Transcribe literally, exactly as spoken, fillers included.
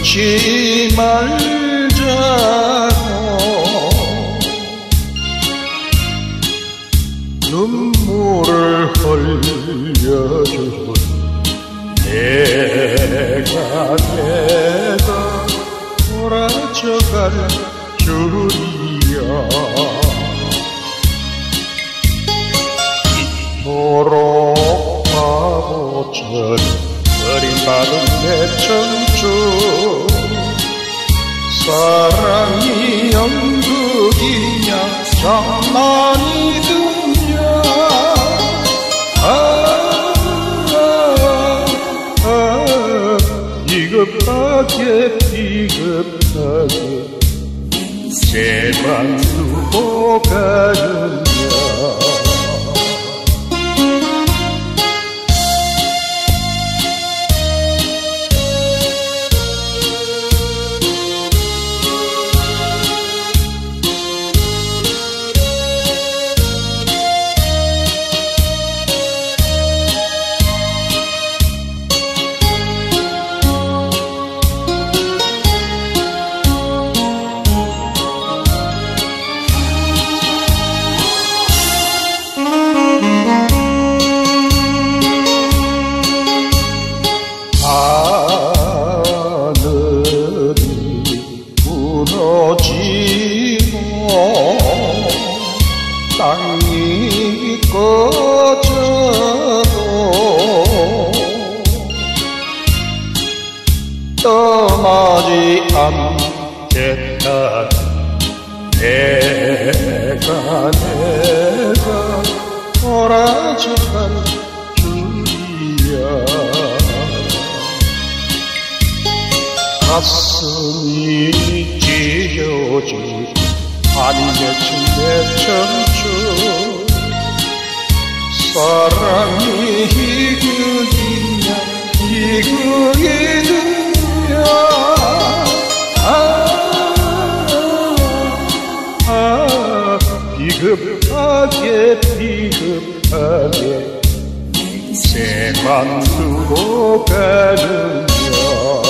잊지 말자고 눈물을 흘려준 내가 내가 돌아져갈 줄이야. 이토록 바보처럼 버림받은 내 청춘 사랑이 연극이냐 장난이더냐. 아, 아, 아, 비겁하게 비겁하게 새만 두고 가느냐. 하늘이 무너지고 땅이 꺼져도 떠나지 않겠다. 내가 내가 돌아져갈 줄이야. 가슴이 찢어진 한이 맺힌 내 청춘 사랑이 희극이냐 희극이냐. 아, 아, 비겁하게 비겁하게 새만 두고 가느냐.